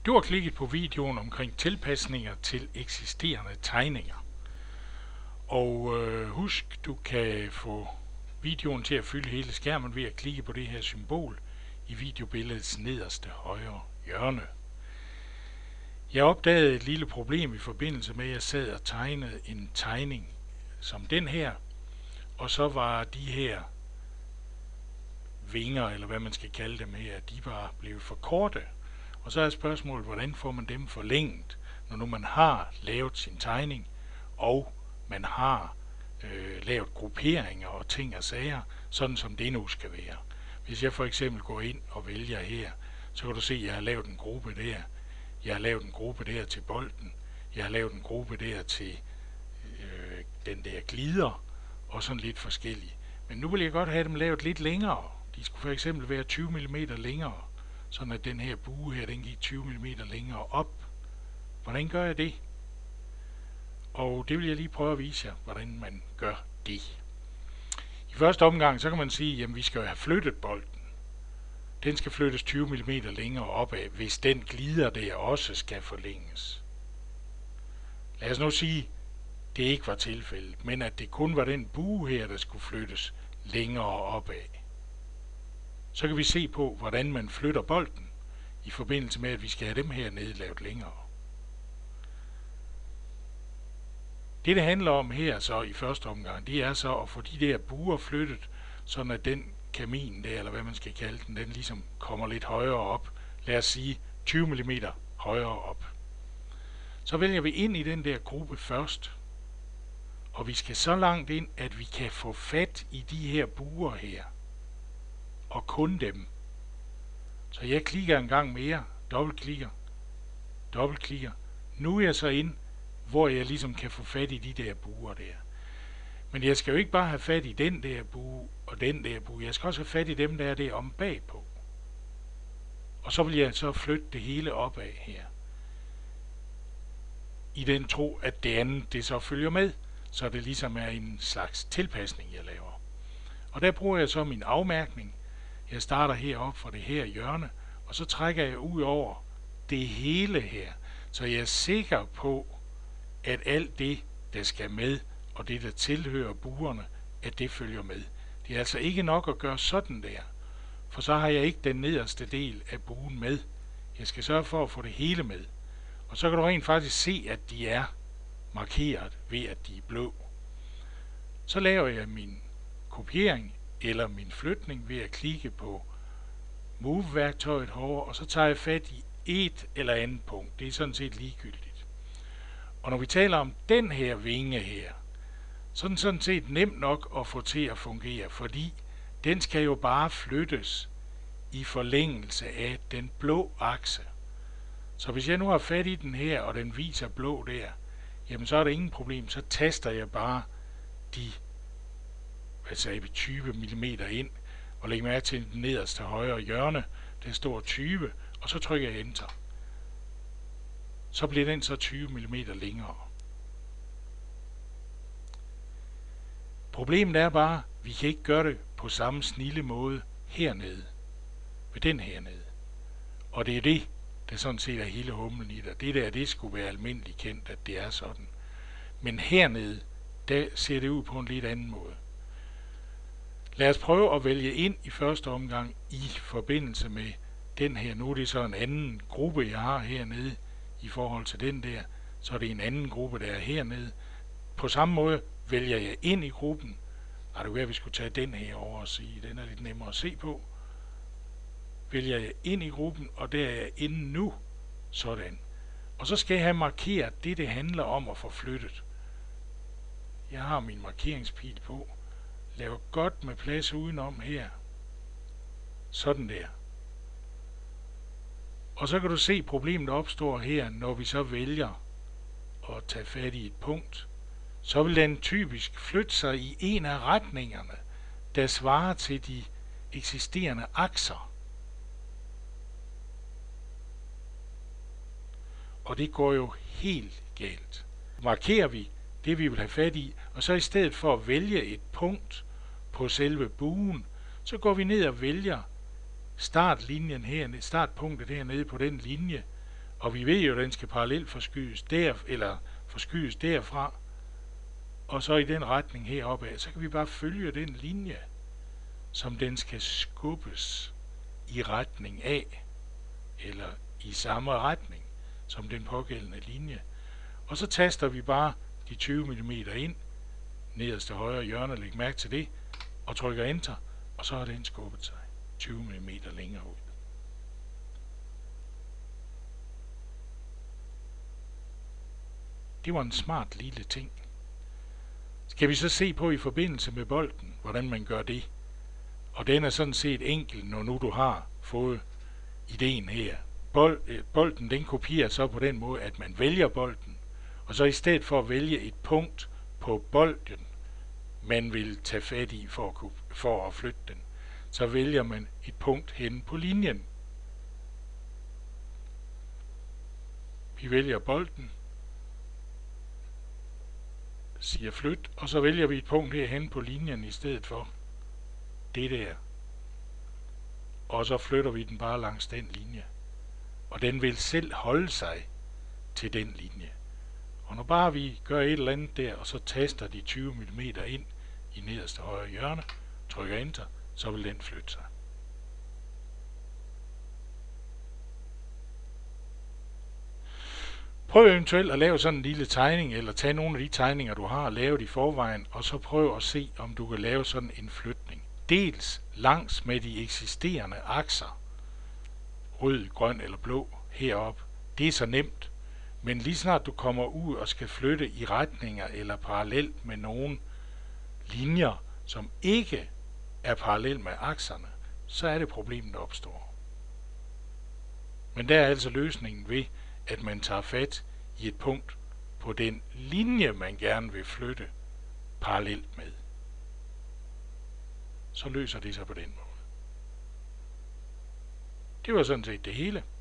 Du har klikket på videoen omkring tilpasninger til eksisterende tegninger. Og husk, du kan få videoen til at fylde hele skærmen ved at klikke på det her symbol i videobilledets nederste højre hjørne. Jeg opdagede et lille problem i forbindelse med, at jeg sad og tegnede en tegning som den her, og så var de her vinger, eller hvad man skal kalde dem her, de var blevet for korte. Og så er spørgsmålet, hvordan får man dem forlænget, når nu man har lavet sin tegning, og man har lavet grupperinger og ting og sager, sådan som det nu skal være. Hvis jeg for eksempel går ind og vælger her, så kan du se, at jeg har lavet en gruppe der. Jeg har lavet en gruppe der til bolden. Jeg har lavet en gruppe der til den der glider, og sådan lidt forskellige. Men nu vil jeg godt have dem lavet lidt længere. De skulle for eksempel være 20 mm længere, sådan at den her bue her, den gik 20 mm længere op. Hvordan gør jeg det? Og det vil jeg lige prøve at vise jer, hvordan man gør det. I første omgang, så kan man sige, jamen vi skal jo have flyttet bolden. Den skal flyttes 20 mm længere opad, hvis den glider der også skal forlænges. Lad os nu sige, det ikke var tilfældet, men at det kun var den bue her, der skulle flyttes længere opad. Så kan vi se på, hvordan man flytter bolden, i forbindelse med, at vi skal have dem her nedlavet længere. Det handler om her så i første omgang, det er så at få de der buer flyttet, sådan at den kamin der, eller hvad man skal kalde den, den ligesom kommer lidt højere op. Lad os sige 20 mm højere op. Så vælger vi ind i den der gruppe først, og vi skal så langt ind, at vi kan få fat i de her buer her, og kun dem. Så jeg klikker en gang mere, dobbeltklikker. Nu er jeg så ind, hvor jeg ligesom kan få fat i de der buer der. Men jeg skal jo ikke bare have fat i den der bue og den der bue. Jeg skal også have fat i dem, der er der om bagpå. Og så vil jeg så flytte det hele opad her. I den tro, at det andet det så følger med, så det ligesom er en slags tilpasning, jeg laver. Og der bruger jeg så min afmærkning. Jeg starter heroppe fra det her hjørne, og så trækker jeg ud over det hele her, så jeg er sikker på, at alt det, der skal med, og det, der tilhører buerne, at det følger med. Det er altså ikke nok at gøre sådan der, for så har jeg ikke den nederste del af buen med. Jeg skal sørge for at få det hele med. Og så kan du rent faktisk se, at de er markeret ved, at de er blå. Så laver jeg min kopiering eller min flytning ved at klikke på Move-værktøjet herovre, og så tager jeg fat i et eller andet punkt. Det er sådan set ligegyldigt. Og når vi taler om den her vinge her, så er den sådan set nemt nok at få til at fungere, fordi den skal jo bare flyttes i forlængelse af den blå akse. Så hvis jeg nu har fat i den her, og den viser blå der, jamen så er der ingen problem. Så taster jeg bare de 20 mm ind, og lægger mærke til den nederste højre hjørne, der står 20, og så trykker jeg Enter. Så bliver den så 20 mm længere. Problemet er bare, at vi kan ikke gøre det på samme snilde måde hernede, ved den hernede. Og det er det, der sådan set er hele humlen i det. Det der, det skulle være almindeligt kendt, at det er sådan. Men hernede, der ser det ud på en lidt anden måde. Lad os prøve at vælge ind i første omgang i forbindelse med den her. Nu er det så en anden gruppe, jeg har hernede i forhold til den der. Så er det en anden gruppe, der er hernede. På samme måde vælger jeg ind i gruppen. Det kunne være, at vi skulle tage den her over og sige, den er lidt nemmere at se på. Vælger jeg ind i gruppen, og der er jeg inde nu. Sådan. Og så skal jeg have markeret det handler om at få flyttet. Jeg har min markeringspil på. Lav godt med plads udenom her. Sådan der. Og så kan du se, at problemet opstår her, når vi så vælger at tage fat i et punkt. Så vil den typisk flytte sig i en af retningerne, der svarer til de eksisterende akser. Og det går jo helt galt. Markerer vi det, vi vil have fat i, og så i stedet for at vælge et punkt på selve buen, så går vi ned og vælger startlinjen her, startpunktet hernede på den linje, Og vi ved jo, at den skal parallelt forskydes derfra, og så i den retning heroppe af. Så kan vi bare følge den linje, som den skal skubbes i retning af, eller i samme retning som den pågældende linje. Og så taster vi bare de 20 mm ind, nederst til højre hjørne, læg mærke til det, og trykker enter, og så har den skubbet sig 20 mm længere ud. Det var en smart lille ting. Skal vi så se på i forbindelse med bolden, hvordan man gør det? Og den er sådan set enkel, når nu du har fået ideen her. Bolden den kopierer så på den måde, at man vælger bolden, og så i stedet for at vælge et punkt på bolden, man vil tage fat i for at flytte den, så vælger man et punkt hen på linjen. Vi vælger bolden, siger flyt, og så vælger vi et punkt herhen på linjen i stedet for det der. Og så flytter vi den bare langs den linje. Og den vil selv holde sig til den linje. Og når bare vi gør et eller andet der, og så taster de 20 mm ind i nederste højre hjørne, trykker enter, så vil den flytte sig. Prøv eventuelt at lave sådan en lille tegning, eller tage nogle af de tegninger, du har lavet i forvejen, og så prøv at se, om du kan lave sådan en flytning. Dels langs med de eksisterende akser, rød, grøn eller blå, heroppe. Det er så nemt, men lige snart du kommer ud og skal flytte i retninger eller parallelt med nogle linjer, som ikke er parallelt med akserne, så er det problemet, der opstår. Men der er altså løsningen ved, at man tager fat i et punkt på den linje, man gerne vil flytte parallelt med. Så løser det sig på den måde. Det var sådan set det hele.